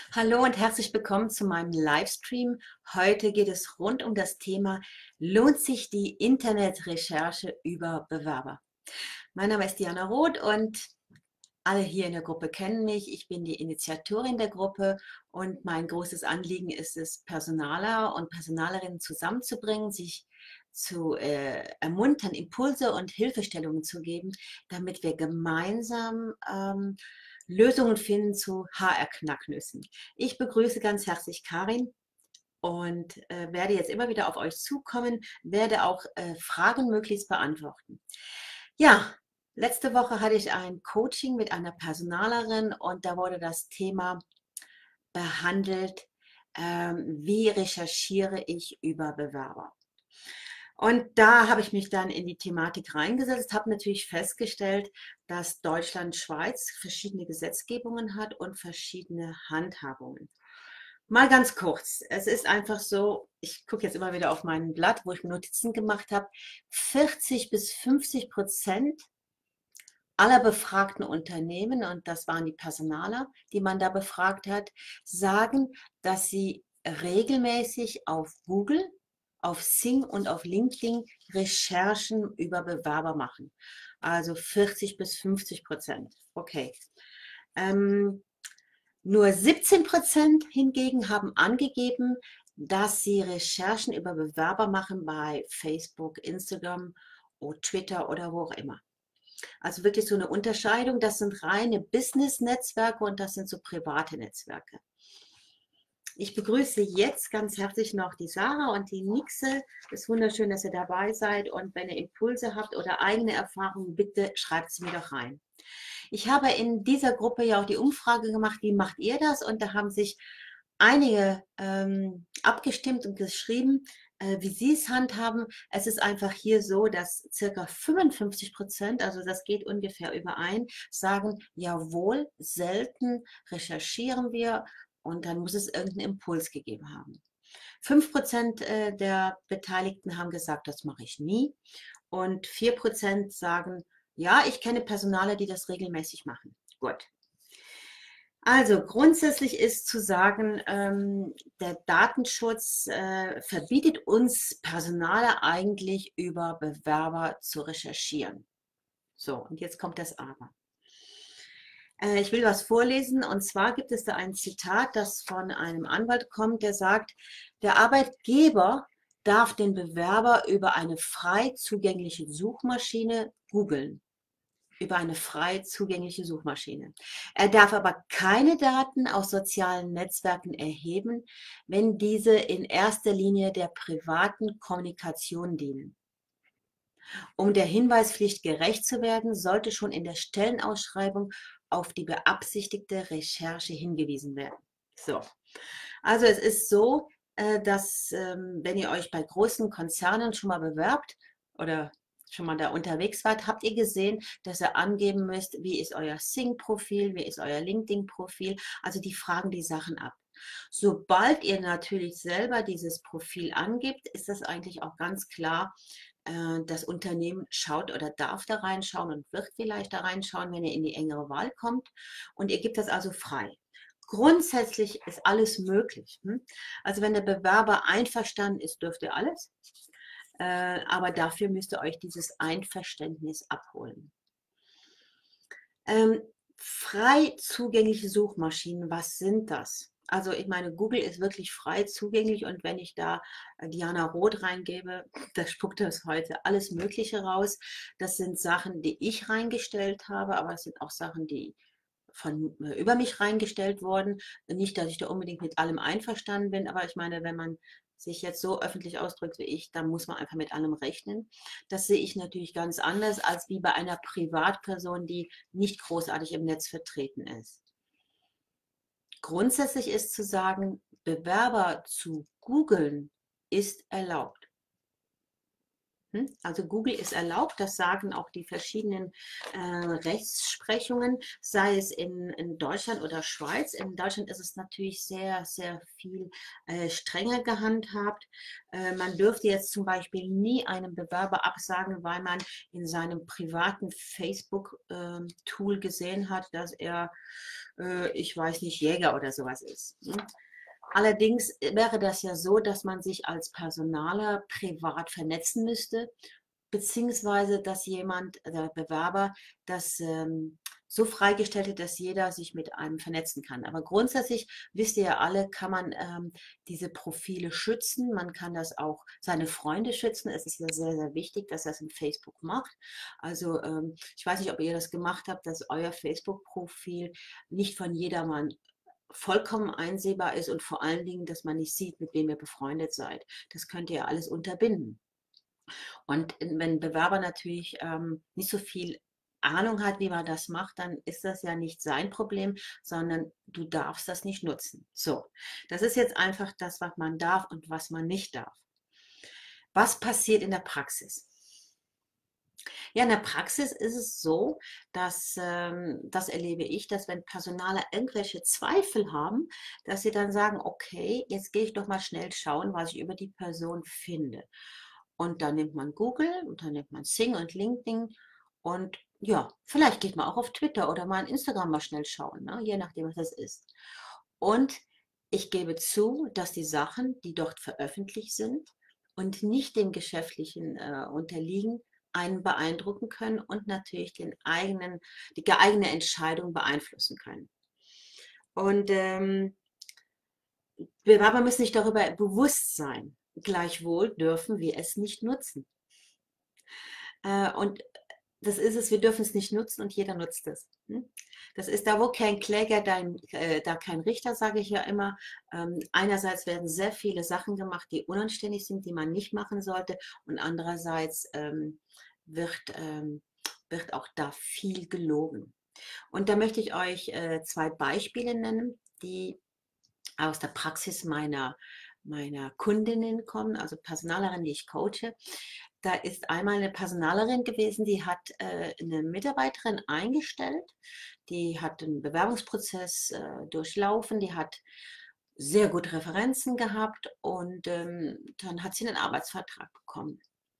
Hallo und herzlich willkommen zu meinem Livestream. Heute geht es rund um das Thema: Lohnt sich die Internetrecherche über Bewerber? Mein Name ist Diana Roth und alle hier in der Gruppe kennen mich. Ich bin die Initiatorin der Gruppe und mein großes Anliegen ist es, Personaler und Personalerinnen zusammenzubringen, sich zu ermuntern, Impulse und Hilfestellungen zu geben, damit wir gemeinsam Lösungen finden zu HR-Knacknüssen. Ich begrüße ganz herzlich Karin und werde jetzt immer wieder auf euch zukommen, werde auch Fragen möglichst beantworten. Ja, letzte Woche hatte ich ein Coaching mit einer Personalerin und da wurde das Thema behandelt, wie recherchiere ich über Bewerber. Und da habe ich mich dann in die Thematik reingesetzt, habe natürlich festgestellt, dass Deutschland, Schweiz verschiedene Gesetzgebungen hat und verschiedene Handhabungen. Mal ganz kurz. Es ist einfach so, ich gucke jetzt immer wieder auf mein Blatt, wo ich mir Notizen gemacht habe. 40 bis 50% aller befragten Unternehmen, und das waren die Personaler, die man da befragt hat, sagen, dass sie regelmäßig auf Google, auf Xing und auf LinkedIn Recherchen über Bewerber machen. Also 40 bis 50%. Okay. Ähm, Nur 17% hingegen haben angegeben, dass sie Recherchen über Bewerber machen bei Facebook, Instagram oder Twitter oder wo auch immer. Also wirklich so eine Unterscheidung, das sind reine Business-Netzwerke und das sind so private Netzwerke. Ich begrüße jetzt ganz herzlich noch die Sarah und die Nixe. Es ist wunderschön, dass ihr dabei seid, und wenn ihr Impulse habt oder eigene Erfahrungen, bitte schreibt sie mir doch rein. Ich habe in dieser Gruppe ja auch die Umfrage gemacht, wie macht ihr das? Und da haben sich einige abgestimmt und geschrieben, wie sie es handhaben. Es ist einfach hier so, dass circa 55%, also das geht ungefähr überein, sagen, jawohl, selten recherchieren wir, und dann muss es irgendeinen Impuls gegeben haben. 5% der Beteiligten haben gesagt, das mache ich nie. Und 4% sagen, ja, ich kenne Personale, die das regelmäßig machen. Gut. Also grundsätzlich ist zu sagen, der Datenschutz verbietet uns Personale eigentlich über Bewerber zu recherchieren. So, und jetzt kommt das Aber. Ich will was vorlesen, und zwar gibt es da ein Zitat, das von einem Anwalt kommt, der sagt, der Arbeitgeber darf den Bewerber über eine frei zugängliche Suchmaschine googeln. Über eine frei zugängliche Suchmaschine. Er darf aber keine Daten aus sozialen Netzwerken erheben, wenn diese in erster Linie der privaten Kommunikation dienen. Um der Hinweispflicht gerecht zu werden, sollte schon in der Stellenausschreibung auf die beabsichtigte Recherche hingewiesen werden. So, also es ist so, dass wenn ihr euch bei großen Konzernen schon mal bewerbt oder schon mal da unterwegs wart, habt ihr gesehen, dass ihr angeben müsst, wie ist euer Xing-Profil, wie ist euer LinkedIn-Profil. Also die fragen die Sachen ab. Sobald ihr natürlich selber dieses Profil angibt, ist das eigentlich auch ganz klar, das Unternehmen schaut oder darf da reinschauen und wird vielleicht da reinschauen, wenn ihr in die engere Wahl kommt. Und ihr gebt das also frei. Grundsätzlich ist alles möglich. Also wenn der Bewerber einverstanden ist, dürft ihr alles. Aber dafür müsst ihr euch dieses Einverständnis abholen. Ähm, Frei zugängliche Suchmaschinen, was sind das? Also ich meine, Google ist wirklich frei zugänglich, und wenn ich da Diana Roth reingebe, da spuckt das heute alles Mögliche raus. Das sind Sachen, die ich reingestellt habe, aber es sind auch Sachen, die von über mich reingestellt wurden. Nicht, dass ich da unbedingt mit allem einverstanden bin, aber ich meine, wenn man sich jetzt so öffentlich ausdrückt wie ich, dann muss man einfach mit allem rechnen. Das sehe ich natürlich ganz anders als wie bei einer Privatperson, die nicht großartig im Netz vertreten ist. Grundsätzlich ist zu sagen, Bewerber zu googeln ist erlaubt. Also Google ist erlaubt, das sagen auch die verschiedenen Rechtsprechungen, sei es in Deutschland oder Schweiz. In Deutschland ist es natürlich sehr, sehr viel strenger gehandhabt. Man dürfte jetzt zum Beispiel nie einem Bewerber absagen, weil man in seinem privaten Facebook-Tool gesehen hat, dass er, ich weiß nicht, Jäger oder sowas ist. Allerdings wäre das ja so, dass man sich als Personaler privat vernetzen müsste, beziehungsweise dass jemand, der Bewerber, das so freigestellt hat, dass jeder sich mit einem vernetzen kann. Aber grundsätzlich, wisst ihr ja alle, kann man diese Profile schützen. Man kann das auch seine Freunde schützen. Es ist ja sehr, sehr wichtig, dass das in Facebook macht. Also ich weiß nicht, ob ihr das gemacht habt, dass euer Facebook-Profil nicht von jedermann vollkommen einsehbar ist und vor allen Dingen, dass man nicht sieht, mit wem ihr befreundet seid. Das könnt ihr alles unterbinden. Und wenn ein Bewerber natürlich nicht so viel Ahnung hat, wie man das macht, dann ist das ja nicht sein Problem, sondern du darfst das nicht nutzen. So, das ist jetzt einfach das, was man darf und was man nicht darf. Was passiert in der Praxis? Ja, in der Praxis ist es so, dass, das erlebe ich, dass wenn Personaler irgendwelche Zweifel haben, dass sie dann sagen, okay, jetzt gehe ich doch mal schnell schauen, was ich über die Person finde. Und dann nimmt man Google und dann nimmt man Xing und LinkedIn und ja, vielleicht geht man auch auf Twitter oder mal in Instagram mal schnell schauen, ne? Je nachdem, was das ist. Und ich gebe zu, dass die Sachen, die dort veröffentlicht sind und nicht dem Geschäftlichen unterliegen, einen beeindrucken können und natürlich die eigene Entscheidung beeinflussen können. Und Bewerber müssen sich darüber bewusst sein. Gleichwohl dürfen wir es nicht nutzen. Und das ist es, wir dürfen es nicht nutzen und jeder nutzt es. Das ist da, wo kein Kläger, da kein Richter, sage ich ja immer. Einerseits werden sehr viele Sachen gemacht, die unanständig sind, die man nicht machen sollte. Und andererseits wird auch da viel gelogen. Und da möchte ich euch zwei Beispiele nennen, die aus der Praxis meiner Kundinnen kommen, also Personalerin, die ich coache. Da ist einmal eine Personalerin gewesen, die hat eine Mitarbeiterin eingestellt, die hat den Bewerbungsprozess durchlaufen, die hat sehr gute Referenzen gehabt und dann hat sie einen Arbeitsvertrag bekommen.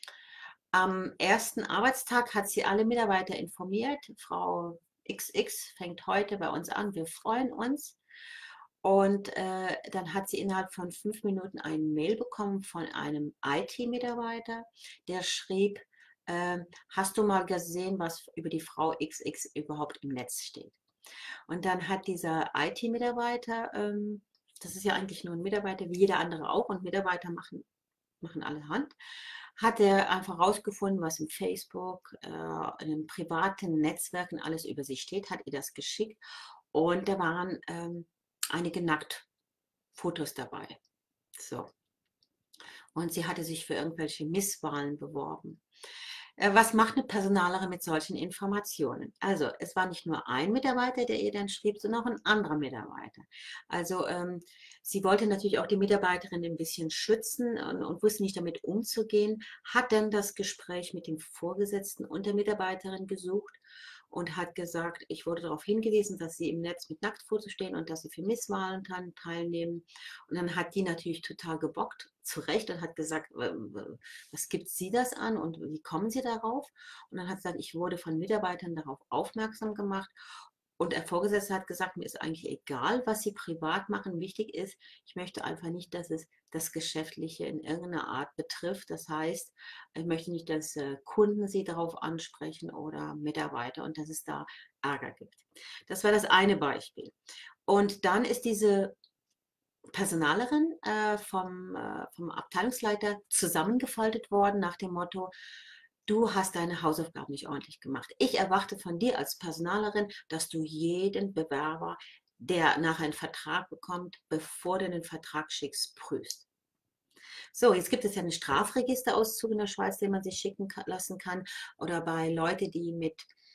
Am ersten Arbeitstag hat sie alle Mitarbeiter informiert. Frau XX fängt heute bei uns an, wir freuen uns. Und dann hat sie innerhalb von 5 Minuten eine Mail bekommen von einem IT-Mitarbeiter, der schrieb, hast du mal gesehen, was über die Frau XX überhaupt im Netz steht? Und dann hat dieser IT-Mitarbeiter, das ist ja eigentlich nur ein Mitarbeiter, wie jeder andere auch, und Mitarbeiter machen allerhand, hat er einfach rausgefunden, was im Facebook, in den privaten Netzwerken alles über sie steht, hat ihr das geschickt und da waren einige Nacktfotos dabei. So. Und sie hatte sich für irgendwelche Misswahlen beworben. Was macht eine Personalerin mit solchen Informationen? Also es war nicht nur ein Mitarbeiter, der ihr dann schrieb, sondern auch ein anderer Mitarbeiter. Also sie wollte natürlich auch die Mitarbeiterin ein bisschen schützen und wusste nicht damit umzugehen, hat dann das Gespräch mit dem Vorgesetzten und der Mitarbeiterin gesucht und hat gesagt, ich wurde darauf hingewiesen, dass sie im Netz mit Nacktfotos stehen und dass sie für Misswahlen teilnehmen. Und dann hat die natürlich total gebockt, zu Recht, und hat gesagt, was gibt sie das an und wie kommen sie darauf? Und dann hat sie gesagt, ich wurde von Mitarbeitern darauf aufmerksam gemacht. Und der Vorgesetzte hat gesagt, mir ist eigentlich egal, was Sie privat machen. Wichtig ist, ich möchte einfach nicht, dass es das Geschäftliche in irgendeiner Art betrifft. Das heißt, ich möchte nicht, dass Kunden Sie darauf ansprechen oder Mitarbeiter und dass es da Ärger gibt. Das war das eine Beispiel. Und dann ist diese Personalerin vom Abteilungsleiter zusammengefaltet worden nach dem Motto, du hast deine Hausaufgaben nicht ordentlich gemacht. Ich erwarte von dir als Personalerin, dass du jeden Bewerber, der nachher einen Vertrag bekommt, bevor du den Vertrag schickst, prüfst. So, jetzt gibt es ja einen Strafregisterauszug in der Schweiz, den man sich schicken lassen kann. Oder bei Leuten, die mit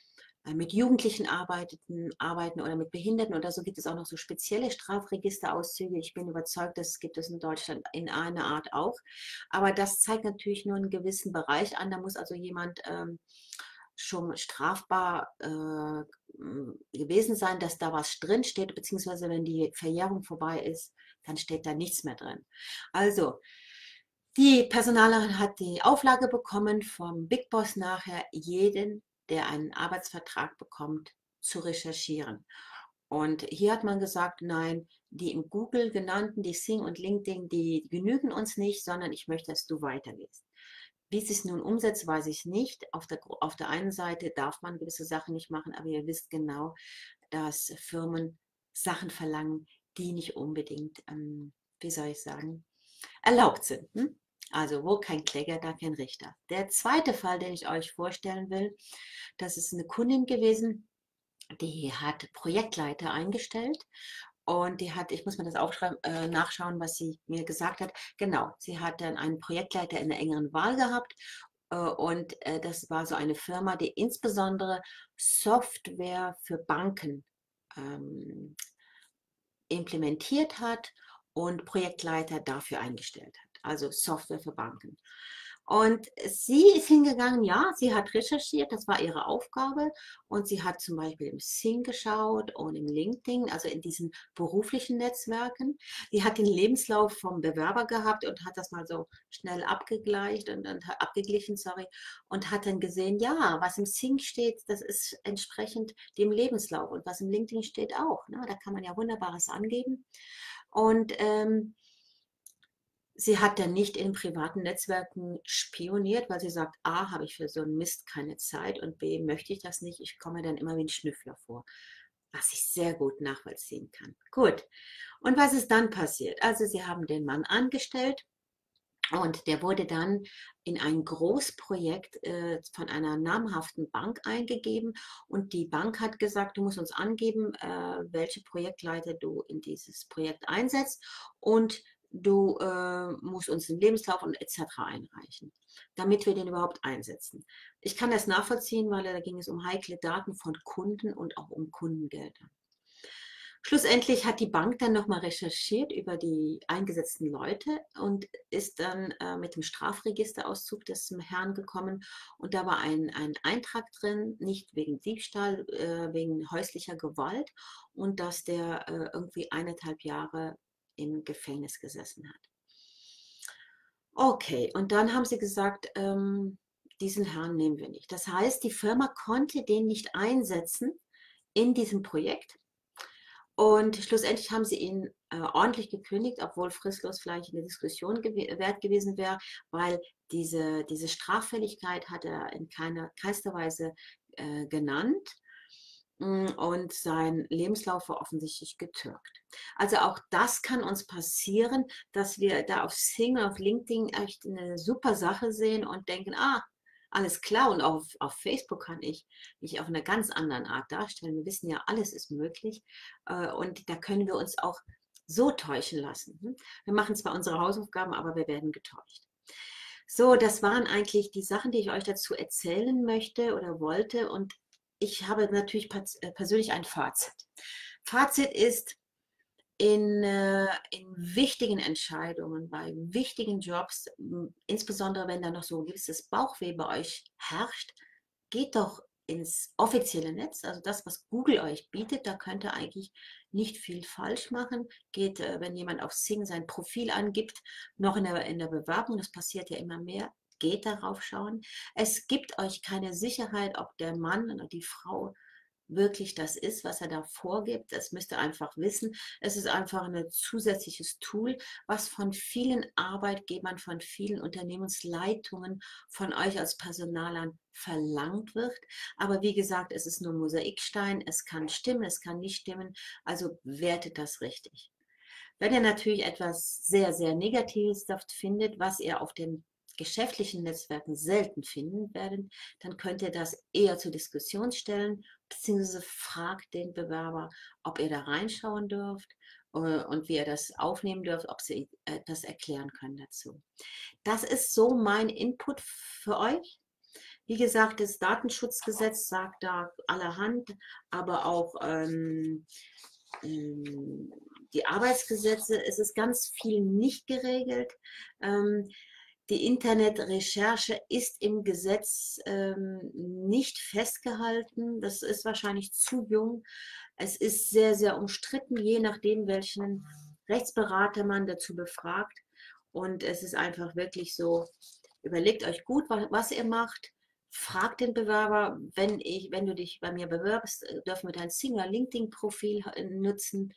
mit Jugendlichen arbeiten oder mit Behinderten oder so, gibt es auch noch so spezielle Strafregisterauszüge. Ich bin überzeugt, das gibt es in Deutschland in einer Art auch. Aber das zeigt natürlich nur einen gewissen Bereich an. Da muss also jemand schon strafbar gewesen sein, dass da was drin steht, beziehungsweise wenn die Verjährung vorbei ist, dann steht da nichts mehr drin. Also, die Personalerin hat die Auflage bekommen vom Big Boss nachher, jeden, der einen Arbeitsvertrag bekommt, zu recherchieren. Und hier hat man gesagt, nein, die im Google genannten, die Xing und LinkedIn, die genügen uns nicht, sondern ich möchte, dass du weitergehst. Wie sie es nun umsetzt, weiß ich nicht. Auf der einen Seite darf man gewisse Sachen nicht machen, aber ihr wisst genau, dass Firmen Sachen verlangen, die nicht unbedingt, wie soll ich sagen, erlaubt sind. Hm? Also wo kein Kläger, da kein Richter. Der zweite Fall, den ich euch vorstellen will, das ist eine Kundin gewesen, die hat Projektleiter eingestellt und die hat, ich muss mir das aufschreiben, nachschauen, was sie mir gesagt hat. Genau, sie hat dann einen Projektleiter in der engeren Wahl gehabt und das war so eine Firma, die insbesondere Software für Banken ähm, implementiert hat und Projektleiter dafür eingestellt hat, also Software für Banken. Und sie ist hingegangen, ja, sie hat recherchiert, das war ihre Aufgabe. Und sie hat zum Beispiel im Xing geschaut und im LinkedIn, also in diesen beruflichen Netzwerken. Sie hat den Lebenslauf vom Bewerber gehabt und hat das mal so schnell abgegleicht und abgeglichen, sorry, und hat dann gesehen, ja, was im Xing steht, das ist entsprechend dem Lebenslauf. Und was im LinkedIn steht auch. Ne? Da kann man ja Wunderbares angeben. Und sie hat dann nicht in privaten Netzwerken spioniert, weil sie sagt, A, habe ich für so einen Mist keine Zeit und B, möchte ich das nicht. Ich komme dann immer wie ein Schnüffler vor, was ich sehr gut nachvollziehen kann. Gut, und was ist dann passiert? Also sie haben den Mann angestellt und der wurde dann in ein Großprojekt von einer namhaften Bank eingegeben und die Bank hat gesagt, du musst uns angeben, welche Projektleiter du in dieses Projekt einsetzt und du musst uns den Lebenslauf und etc. einreichen, damit wir den überhaupt einsetzen. Ich kann das nachvollziehen, weil da ging es um heikle Daten von Kunden und auch um Kundengelder. Schlussendlich hat die Bank dann nochmal recherchiert über die eingesetzten Leute und ist dann mit dem Strafregisterauszug des Herrn gekommen. Und da war ein Eintrag drin, nicht wegen Diebstahl, wegen häuslicher Gewalt und dass der irgendwie 1,5 Jahre im Gefängnis gesessen hat. Okay, und dann haben sie gesagt, diesen Herrn nehmen wir nicht. Das heißt, die Firma konnte den nicht einsetzen in diesem Projekt. Und schlussendlich haben sie ihn ordentlich gekündigt, obwohl fristlos vielleicht eine Diskussion wert gewesen wäre, weil diese Straffälligkeit hat er in keinster Weise genannt. Und sein Lebenslauf war offensichtlich getürkt. Also auch das kann uns passieren, dass wir da auf Xing, auf LinkedIn echt eine super Sache sehen und denken, ah, alles klar. Und auf Facebook kann ich mich auf einer ganz anderen Art darstellen. Wir wissen ja, alles ist möglich. Und da können wir uns auch so täuschen lassen. Wir machen zwar unsere Hausaufgaben, aber wir werden getäuscht. So, das waren eigentlich die Sachen, die ich euch dazu erzählen möchte oder wollte. Und ich habe natürlich persönlich ein Fazit. Fazit ist, in wichtigen Entscheidungen, bei wichtigen Jobs, insbesondere wenn da noch so ein gewisses Bauchweh bei euch herrscht, geht doch ins offizielle Netz, also das, was Google euch bietet, da könnt ihr eigentlich nicht viel falsch machen. Geht, wenn jemand auf Xing sein Profil angibt, noch in der Bewerbung, das passiert ja immer mehr, geht darauf schauen. Es gibt euch keine Sicherheit, ob der Mann oder die Frau wirklich das ist, was er da vorgibt. Das müsst ihr einfach wissen. Es ist einfach ein zusätzliches Tool, was von vielen Arbeitgebern, von vielen Unternehmensleitungen, von euch als Personalern verlangt wird. Aber wie gesagt, es ist nur Mosaikstein. Es kann stimmen, es kann nicht stimmen. Also wertet das richtig. Wenn ihr natürlich etwas sehr, sehr Negatives findet, was ihr auf den geschäftlichen Netzwerken selten finden werdet, dann könnt ihr das eher zur Diskussion stellen, beziehungsweise fragt den Bewerber, ob ihr da reinschauen dürft und wie ihr das aufnehmen dürft, ob sie etwas erklären können dazu. Das ist so mein Input für euch. Wie gesagt, das Datenschutzgesetz sagt da allerhand, aber auch ähm, die Arbeitsgesetze, es ist ganz viel nicht geregelt. Ähm, die Internetrecherche ist im Gesetz nicht festgehalten. Das ist wahrscheinlich zu jung. Es ist sehr, sehr umstritten, je nachdem, welchen Rechtsberater man dazu befragt. Und es ist einfach wirklich so, überlegt euch gut, was ihr macht. Frag den Bewerber, wenn du dich bei mir bewirbst, dürfen wir dein Singer LinkedIn-Profil nutzen.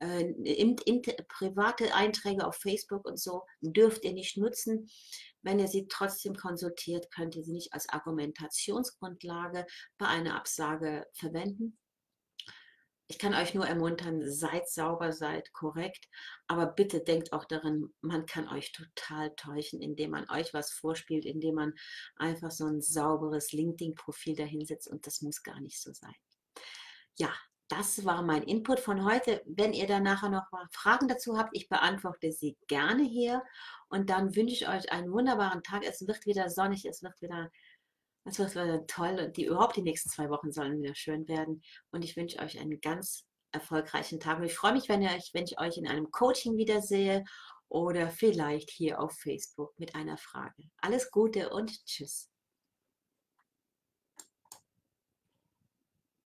Private Einträge auf Facebook und so dürft ihr nicht nutzen. Wenn ihr sie trotzdem konsultiert, könnt ihr sie nicht als Argumentationsgrundlage bei einer Absage verwenden. Ich kann euch nur ermuntern, seid sauber, seid korrekt, aber bitte denkt auch daran, man kann euch total täuschen, indem man euch was vorspielt, indem man einfach so ein sauberes LinkedIn-Profil dahinsetzt und das muss gar nicht so sein. Ja, das war mein Input von heute. Wenn ihr dann nachher noch mal Fragen dazu habt, ich beantworte sie gerne hier und dann wünsche ich euch einen wunderbaren Tag. Es wird wieder sonnig, es wird wieder toll und überhaupt die nächsten 2 Wochen sollen wieder schön werden. Und ich wünsche euch einen ganz erfolgreichen Tag. Und ich freue mich, wenn ich euch in einem Coaching wiedersehe oder vielleicht hier auf Facebook mit einer Frage. Alles Gute und tschüss.